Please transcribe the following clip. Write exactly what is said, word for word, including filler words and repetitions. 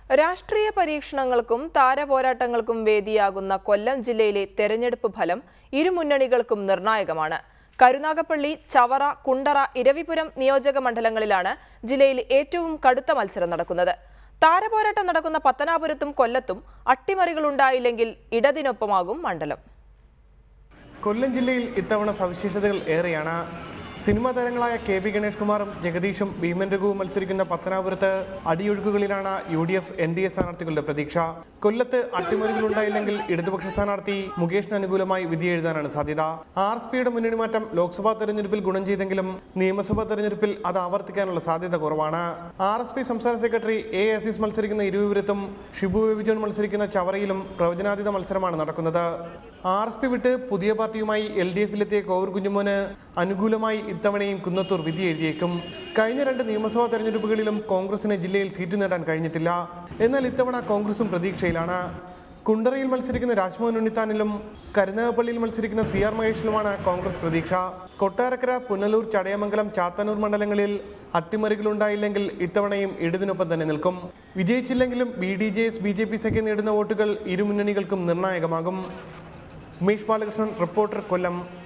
രാഷ്ട്രീയ പരീക്ഷണങ്ങൾക്കും താരപോരാട്ടങ്ങൾക്കും വേദിയാകുന്ന കൊല്ലം ജില്ലയിലെ തെരഞ്ഞെടുപ്പ് ഫലം ഇരുമുന്നണികൾക്കും നിർണായകമാണ്. കരുനാഗപ്പള്ളി, ചവറ, കുണ്ടറ, ഇരവിപുരം നിയോജക മണ്ഡലങ്ങളിലാണ് ജില്ലയിൽ ഏറ്റവും കടുത്ത മത്സരം നടക്കുന്നത്. താരപോരാട്ടം നടക്കുന്ന പത്തനാപുരത്തും കൊല്ലത്തും അട്ടിമറികളുണ്ടായില്ലെങ്കിൽ ഇടതിനൊപ്പമാകും മണ്ഡലം. കൊല്ലം ജില്ലയിൽ ഇത്തവണ സവിശേഷതകൾ ഏറെയാണ്. സിനിമാ താരങ്ങളായ കെ പി ഗണേഷ് കുമാറും ജഗദീഷും ഭീമൻ രഘുവും മത്സരിക്കുന്ന പത്തനാപുരത്ത് അടിയൊഴുക്കുകളിലാണ് U D F N D A സ്ഥാനാർത്ഥികളുടെ പ്രതീക്ഷ. കൊല്ലത്ത് അട്ടിമറികളുണ്ടായില്ലെങ്കിൽ ഇടതുപക്ഷ സ്ഥാനാർത്ഥി മുകേഷിന് അനുകൂലമായി വിധിയെഴുതാനാണ് സാധ്യത. ആർ എസ് പിയുടെ മുന്നണി മാറ്റം ലോക്സഭാ തെരഞ്ഞെടുപ്പിൽ ഗുണം ചെയ്തെങ്കിലും നിയമസഭാ തെരഞ്ഞെടുപ്പിൽ അത് ആവർത്തിക്കാനുള്ള സാധ്യത കുറവാണ്. ആർ എസ് പി സംസ്ഥാന സെക്രട്ടറി എ അസീസ് മത്സരിക്കുന്ന ഇരുവിപുരത്തും ഷിബു ബേബി ജോൺ മത്സരിക്കുന്ന ചവറയിലും പ്രവചനാതീത മത്സരമാണ് നടക്കുന്നത്. ആർ എസ് പി വിട്ട് പുതിയ പാർട്ടിയുമായി എൽ ഡി എഫിലെത്തിയ കോവൂർ കുഞ്ഞുമോന് അനുകൂലമായി ഇത്തവണയും കുന്നത്തൂർ വിധി എഴുതിയേക്കും. കഴിഞ്ഞ രണ്ട് നിയമസഭാ തെരഞ്ഞെടുപ്പുകളിലും കോൺഗ്രസിന് ജില്ലയിൽ സീറ്റ് നേടാൻ കഴിഞ്ഞിട്ടില്ല. എന്നാൽ ഇത്തവണ കോൺഗ്രസും പ്രതീക്ഷയിലാണ്. കുണ്ടറയിൽ മത്സരിക്കുന്ന രാജ്മോഹൻ ഉണ്ണിത്താനിലും കരുനാഗപ്പള്ളിയിൽ മത്സരിക്കുന്ന സി ആർ മഹേഷിലുമാണ് കോൺഗ്രസ് പ്രതീക്ഷ. കൊട്ടാരക്കര, പുനലൂർ, ചടയമംഗലം, ചാത്തന്നൂർ മണ്ഡലങ്ങളിൽ അട്ടിമറികളുണ്ടായില്ലെങ്കിൽ ഇത്തവണയും ഇടതിനൊപ്പം തന്നെ നിൽക്കും. വിജയിച്ചില്ലെങ്കിലും B D J S B J P സഖ്യം നേടുന്ന വോട്ടുകൾ ഇരുമുന്നണികൾക്കും നിർണായകമാകും. ഉമേഷ് ബാലകൃഷ്ണൻ, റിപ്പോർട്ടർ, കൊല്ലം.